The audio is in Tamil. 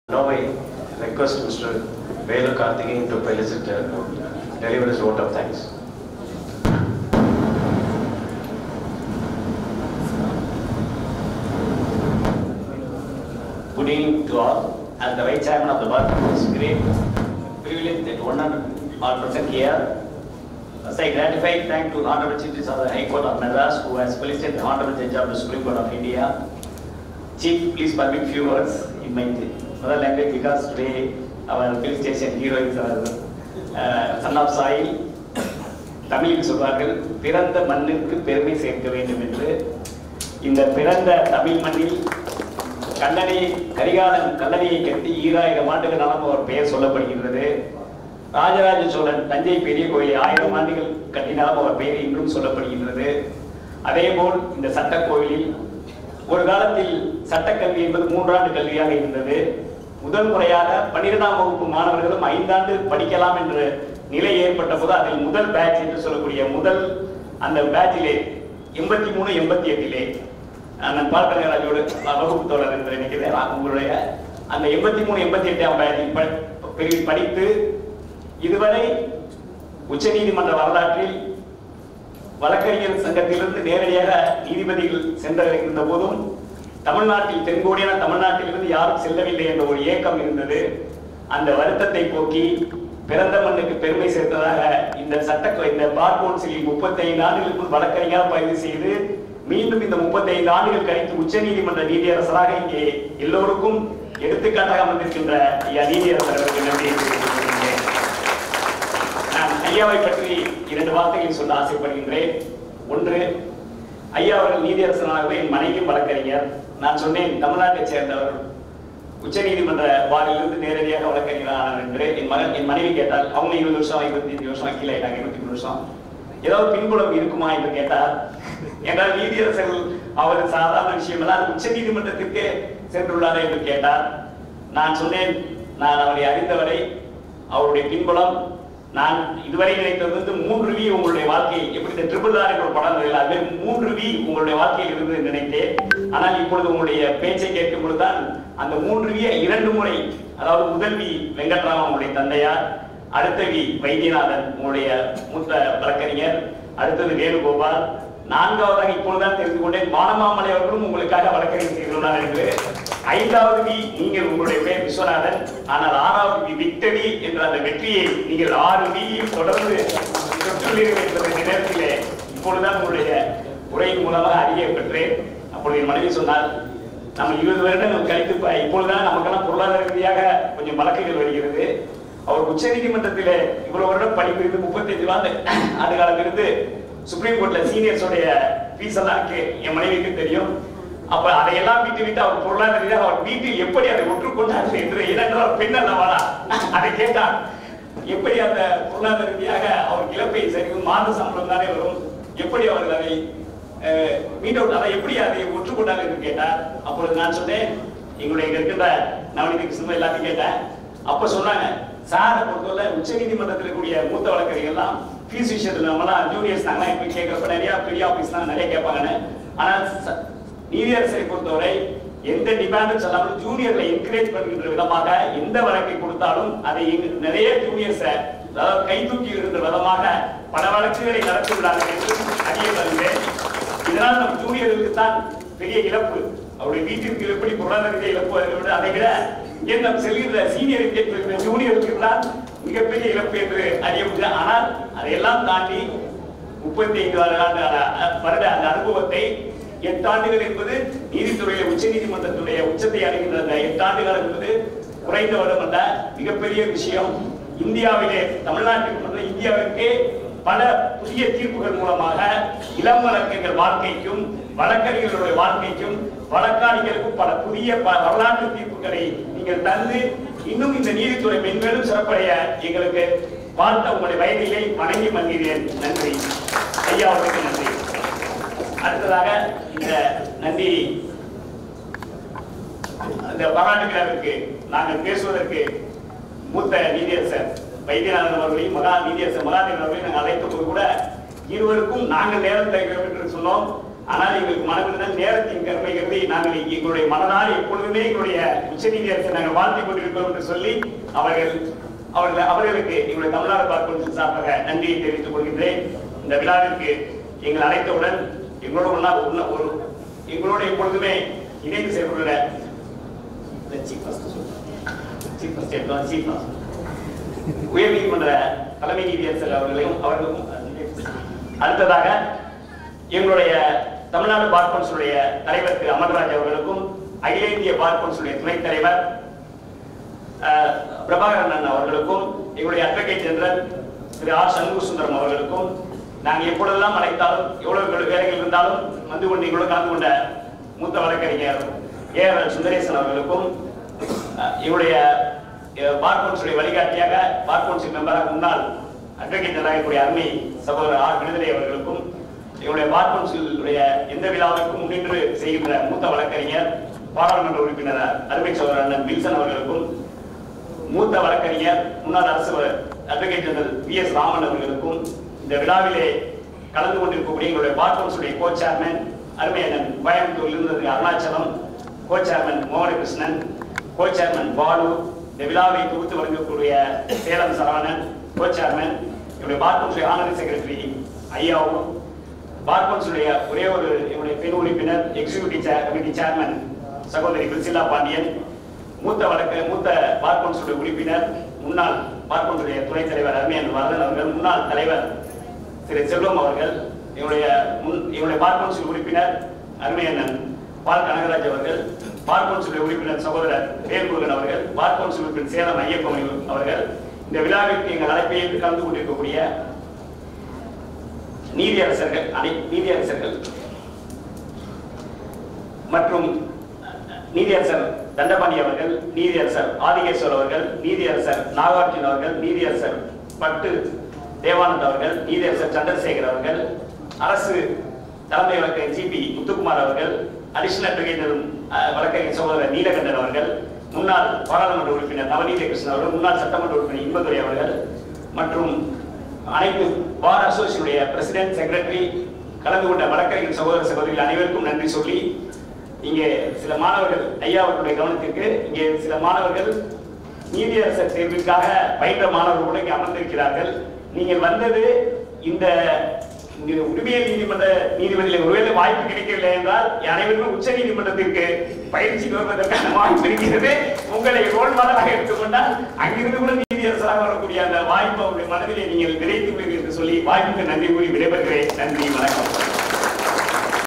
Now I request Mr. Karthikeyan to deliver his vote of thanks. Good evening to all. As the Vice Chairman of the board, it's great privilege that 100% here. As I gratified thank to the Honorable Chief Justice of the High Court of Madras, who has felicitated the Honorable Judge of the Supreme Court of India. Chief, please permit few words in my mother language because today our Felicitation hero is our son of soil. தமிழில் சொல்வார்கள் பிறந்த மண்ணிற்கு பெருமை சேர்க்க வேண்டும் என்று. இந்த பிறந்த தமிழ் மண்ணில் கல்லணையை கட்டி 2000 ஆண்டுகள் நாளும் அவர் பெயர் சொல்லப்படுகின்றது. ராஜராஜ சோழன் தஞ்சை பெரிய கோயிலை 1000 ஆண்டுகள் கட்டினாலும் அவர் பெயர் இன்றும் சொல்லப்படுகின்றது. அதேபோல் இந்த சட்ட கோயிலில் ஒரு காலத்தில் சட்டக்கல்வி என்பது 3 ஆண்டு கல்வியாக இருந்தது. முதல் முறையாக 12ஆம் வகுப்பு மாணவர்களும் 5 ஆண்டு படிக்கலாம் என்ற நிலை ஏற்பட்ட போது அதில் முதல் பேட்ச் என்று சொல்லக்கூடிய அந்த பேட்சிலே 83, 88 நான் பால்கங்கராஜோடு வகுப்பு தோழர் என்று நினைக்கிறேன். உங்களுடைய அந்த 83, 88ஆம் பேட்சில் படித்து இதுவரை உச்சநீதிமன்ற வரலாற்றில் வழக்கறிஞர் சங்கத்திலிருந்து நேரடியாக நீதிபதிகள் சென்றிருந்த போதும் தமிழ்நாட்டில் தென்கோடியான தமிழ்நாட்டிலிருந்து யாரும் செல்லவில்லை என்ற ஒரு ஏக்கம் இருந்தது. அந்த வருத்தத்தை போக்கி பிறந்த மண்ணுக்கு பெருமை சேர்த்ததாக இந்த பார் கவுன்சிலில் 35 ஆண்டுகளுக்கு வழக்கறிஞர் பதிவு செய்து மீண்டும் இந்த 35 ஆண்டுகள் கழித்து உச்ச நீதிமன்ற நீதியரசராக இங்கே எல்லோருக்கும் எடுத்துக்காட்டாக வந்திருக்கின்ற நீதியரசர் அவர்களுக்கு நன்றி தெரிவித்துக் நான் ஐயாவை பற்றி 2 வார்த்தைகளை சொல்ல ஆசைப்படுகின்றேன். ஒன்று, ஐயா அவர்கள் நீதியரசராகவே என் மனைவியும் வழக்கறிஞர். நான் சொன்னேன் தமிழ்நாட்டை சேர்ந்தவர், உச்ச நீதிமன்ற வாரிலிருந்து நேரடியாக வழக்கறிஞரானார் என்று. என் மனைவி கேட்டால் அவங்க 20 வருஷம் 25 வருஷம் கீழே ஆயிட்டாங்க, 23 வருஷம், ஏதாவது பின்புலம் இருக்குமா என்று கேட்டார். என்றால் நீதியரசர்கள் அவர் சாதாரண விஷயம் எல்லாம் உச்ச நீதிமன்றத்திற்கே சென்றுள்ளார் என்று கேட்டார். நான் சொன்னேன், நான் அவரை அறிந்தவரை அவருடைய பின்புலம் நான் இதுவரை நினைத்தது 3V உங்களுடைய வாழ்க்கையில் எப்படி இந்த ட்ரிபிள் ஆர் என்ற படம் அது 3V உங்களுடைய வாழ்க்கையில் இருந்து நினைத்தேன். ஆனால் இப்பொழுது உங்களுடைய பேச்சை கேட்கும் பொழுதுதான் அந்த 3V 2 முறை, அதாவது முதல் V வெங்கட்ராமன் உங்களுடைய தந்தையார், அடுத்த V வைத்தியநாதன் உங்களுடைய மூத்த வழக்கறிஞர், அடுத்தது வேணுகோபால், 4வதாக இப்பொழுதுதான் தெரிந்து கொண்டேன் வானமாமலை அவர்களும் உங்களுக்காக வழக்கறிஞர் செய்துள்ளார் என்று. 5வது V நீங்கள் உங்களுடைய பேர் விஸ்வநாதன். ஆனால் 6வது V விக்டரி என்ற அந்த வெற்றியை நீங்கள் 6V தொடர்ந்து பெற்றுள்ளீர்கள் என்பதை நேரத்திலே இப்பொழுதுதான் உங்களுடைய உரையின் மூலமாக அறிய பெற்றேன். அப்பொழுது என் மனைவி சொன்னால், நம்ம 20 வருடங்கள் கழித்து இப்பொழுதுதான் நமக்கெல்லாம் பொருளாதார ரீதியாக கொஞ்சம் வழக்குகள் வருகிறது. அவர் உச்ச நீதிமன்றத்திலே இவ்வளவு வருடம் படிப்பு இருந்து 35 ஆண்டு காலம் இருந்து சுப்ரீம் கோர்ட்ல சீனியர்ஸோடைய ஃபீஸ் எல்லாம் என் மனைவிக்கு தெரியும். அப்ப அதையெல்லாம் விட்டு அவர் பொருளாதார ரீதியாக அவர் வீட்டில் எப்படி அதை ஒற்றுக்கொண்டார் என்று, ஏனென்றால் பெண் அல்லவாடா அதை கேட்டார், எப்படி அந்த பொருளாதார ரீதியாக அவர் இழப்பை சரி மாத சம்பளம் தானே வரும், எப்படி அவர்கள் அதை மீட் அவுட் அதை எப்படி அதை ஒற்றுக்கொண்டார் என்று கேட்டார். அப்பொழுது நான் சொன்னேன், எங்களுடைய இருக்கின்ற நவநீதி கிருஷ்ணன் எல்லாத்தையும் கேட்டேன். அப்ப சொன்னாங்க, சாரை பொறுத்தவரை உச்ச நீதிமன்றத்தில் கூடிய மூத்த வழக்கறிஞர்கள் எல்லாம் ஃபீஸ் விஷயத்துல நம்மளாம் ஜூனியர்ஸ் நாங்களாம் எப்படி கேட்கறப்ப நிறைய பெரிய ஆபீஸ் தான் நிறைய கேட்பாங்கன்னு. ஆனால் நீதியரசரை பொறுத்தவரை எந்த டிமாண்டும் சொல்லாமல் ஜூனியர்களை என்கரேஜ் பண்ணுகின்ற விதமாக எந்த வழக்கை கொடுத்தாலும் அதை நிறைய ஜூனியர்ஸ அதாவது கை தூக்கி இருக்கின்ற விதமாக பல வழக்குகளை நடத்திவிடார்கள் என்று அறிய வருகிறேன். இதனால் நம் ஜூனியர்களுக்கு தான் பெரிய இழப்பு. அவருடைய வீட்டிற்கு எப்படி பொருளாதார இழப்பு அதை விட இங்கே நம் செல்கிற சீனியருக்கு ஜூனியருக்கு தான் மிகப்பெரிய இழப்பு என்று அறிய முடியாது. ஆனால் அதையெல்லாம் தாண்டி 35 வருட அந்த அனுபவத்தை 8 ஆண்டுகள் என்பது நீதித்துறையில உச்ச நீதிமன்றத்துடைய உச்சத்தை அடைகின்ற அந்த 8 ஆண்டுகள் என்பது குறைந்த வருடம் அல்ல, மிகப்பெரிய விஷயம். இந்தியாவிலே தமிழ்நாட்டில் இந்தியாவிற்கே பல புதிய தீர்ப்புகள் மூலமாக இளம் வழக்கறிஞர் வாழ்க்கைக்கும் வழக்கறிஞர்களுடைய வாழ்க்கைக்கும் வழக்காளிகளுக்கும் பல புதிய வரலாற்று தீர்ப்புகளை நீங்கள் தந்து இன்னும் இந்த நீதித்துறை மென்மேலும் சிறப்படைய எங்களுக்கு வாழ்த்த உங்களுடைய வயதிலே வணங்கி மன்கிறேன். நன்றி ஐயா அவர்களுக்கு நன்றி. அடுத்ததாக இந்த நன்றி அந்த பாராட்டு விழாவிற்கு நாங்கள் பேசுவதற்கு மூத்த நீதியரசர் வைத்தியநாதன் அவர்களையும் நீதியரசர் மகாதேவன் அவர்களையும் நாங்கள் அழைத்த போது கூட இருவருக்கும் நாங்கள் நேரம் தருகிறோம் என்று சொன்னோம். ஆனால் எங்களுக்கு மனதில் நேரத்தின் கருமை கருதி நாங்கள் எங்களுடைய மனதால் எப்பொழுதுமே எங்களுடைய உச்சநீதிமன்றத்தை நாங்கள் வாழ்த்திக் கொண்டிருக்கிறோம் என்று சொல்லி அவர்களுக்கு எங்களுடைய தமிழ்நாடு பார் கவுன்சில் சார்பாக நன்றியை தெரிவித்துக் கொள்கின்றேன். இந்த விழாவிற்கு எங்கள் அழைத்தவுடன் எங்களோட எப்பொழுதுமே இணைந்து செயல்படுகிற உயர் நீதிமன்ற தலைமை நீதியரசர் அவர்களுக்கும் அடுத்ததாக எங்களுடைய தமிழ்நாடு பார் கவுன்சிலுடைய தலைவர் திரு அமர்ராஜ் அவர்களுக்கும் அகில இந்திய பார் கவுன்சிலுடைய துணைத் தலைவர் பிரபாகரன் அவர்களுக்கும் எங்களுடைய advocate general Thiru R Shanmuga Sundaram அவர்களுக்கும் நாங்கள் எப்பொழுதெல்லாம் அழைத்தாலும் எவ்வளவு வேலைகள் இருந்தாலும் வந்து கொண்டு எங்களோடு கலந்து கொண்ட மூத்த வழக்கறிஞர் ஏஆர் சுந்தரேசன் அவர்களுக்கும் எங்களுடைய பார் கவுன்சிலுடைய வழிகாட்டியாக பார் கவுன்சில் மெம்பராக முன்னாள் அட்வொகேட் ஜெனரலாக அருமை சகோதரர் ஆர் விடுதலை அவர்களுக்கும் எங்களுடைய பார் கவுன்சிலுடைய எந்த விழாவிற்கும் முன்னின்று செய்கின்ற மூத்த வழக்கறிஞர் பாராளுமன்ற உறுப்பினர் அருமை சகோதரர் அண்ணன் வில்சன் அவர்களுக்கும் மூத்த வழக்கறிஞர் முன்னாள் அரசு அட்வொகேட் ஜெனரல் PS ராமன் அவர்களுக்கும் இந்த விழாவிலே கலந்து கொண்டிருக்கக்கூடிய எங்களுடைய பார் கவுன்சிலுடைய கோ சேர்மன் அருமை அண்ணன் கோயம்புத்தூரிலிருந்து Arunachalam, co chairman Mohanakrishnan, co chairman Balu, இந்த விழாவை தொகுத்து வழங்கக்கூடிய சேலம் சரவணன், கோ சேர்மன், என்னுடைய பார் கவுன்சில் ஆனரி செக்ரட்டரி ஐயாவும், பார் கவுன்சிலுடைய ஒரே ஒரு என்னுடைய பெண் உறுப்பினர் எக்ஸிகியூட்டிவ் கமிட்டி சேர்மன் சகோதரி பிரிசிலா பாண்டியன், மூத்த பார் கவுன்சிலுடைய உறுப்பினர் முன்னாள் பார் கவுன்சிலுடைய துணைத் தலைவர் அருமையன் வரதன் அவர்கள், முன்னாள் தலைவர் திரு செல்வம் அவர்கள், எங்களுடைய பார் கவுன்சில் உறுப்பினர் அருமையண்ணன் பால் கனகராஜ் அவர்கள், பார் கவுன்சிலுடைய உறுப்பினர் சகோதரர் வேல்முருகன் அவர்கள், பார் கவுன்சில் உறுப்பினர் சேலம் ஐயப்பன் அவர்கள், இந்த விழாவிற்கு எங்கள் அழைப்பை கலந்து கொண்டிருக்கக்கூடிய நீதியரசர்கள் மற்றும் நீதியரசர் தண்டபாணி அவர்கள், நீதியரசர் ஆதிகேஸ்வர் அவர்கள், நீதியரசர் நாகார்ஜுன் அவர்கள், நீதியரசர் பட்டு தேவானந்த் அவர்கள், நீதியரசர் சந்திரசேகர் அவர்கள், அரசு தலைமை வழக்கறிஞர் ஜிபி முத்துக்குமார் அவர்கள், அடிஷனல் அட்வொகேட் வழக்கறிஞர் சகோதரர் நீலகண்டன் அவர்கள், முன்னாள் பாராளுமன்ற உறுப்பினர் நவநீத கிருஷ்ணன் அவர்கள், முன்னாள் சட்டமன்ற உறுப்பினர் இன்பதுரை அவர்கள் மற்றும் அனைத்து பார் அசோசியேஷனுடைய பிரசிடென்ட் செக்ரட்டரி கலந்து கொண்ட வழக்கறிஞர் சகோதர சகோதரிகள் அனைவருக்கும் நன்றி சொல்லி, இங்கே சில மாணவர்கள் ஐயா அவர்களுடைய கவனத்திற்கு இங்கே சில மாணவர்கள் நீதியரசர் தேர்விற்காக பயின்ற மாணவர்கள் கூட இங்கே அமர்ந்திருக்கிறார்கள். நீங்கள் வந்தது இந்த உரிமையல் நீதிமன்ற நீதிபதியில் ஒருவேளை வாய்ப்பு கிடைக்கவில்லை என்றால் அனைவருக்கும் உச்ச நீதிமன்றத்திற்கு பயிற்சி வருவதற்கான வாய்ப்பு இருக்கிறது. உங்களை ரோல் மாடலாக எடுத்துக்கொண்டால் அங்கிருந்து கூட நீதியரசராக வரக்கூடிய அந்த வாய்ப்பு அவருடைய மனதிலே நீங்கள் நினைத்து என்று சொல்லி வாய்ப்புக்கு நன்றி கூறி விடைபெறுகிறேன். நன்றி, வணக்கம்.